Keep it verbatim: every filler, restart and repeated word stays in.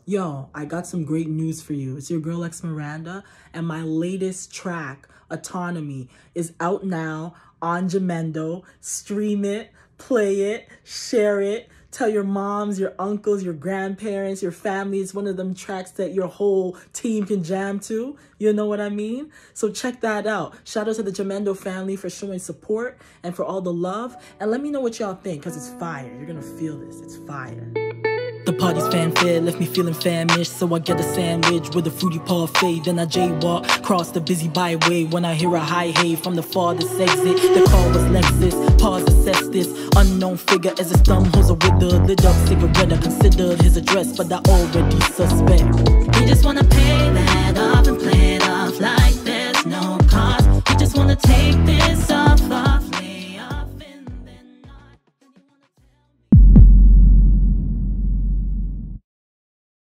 Yo, I got some great news for you. It's your girl Exmiranda, and my latest track, Autonomy, is out now on Jamendo. Stream it, play it, share it. Tell your moms, your uncles, your grandparents, your family. It's one of them tracks that your whole team can jam to. You know what I mean? So check that out. Shout out to the Jamendo family for showing support and for all the love. And let me know what y'all think, because it's fire. You're going to feel this. It's fire. The party's fanfare left me feeling famished, so I get a sandwich with a fruity parfait. Then I jaywalk, cross the busy byway when I hear a high hey from the farthest exit. The car was Lexus, pause assess this unknown figure as his thumb holds a wither. Lit up cigarette, I considered his address, but I already suspect. We just wanna pay that off and play it off like there's no cost. We just wanna take this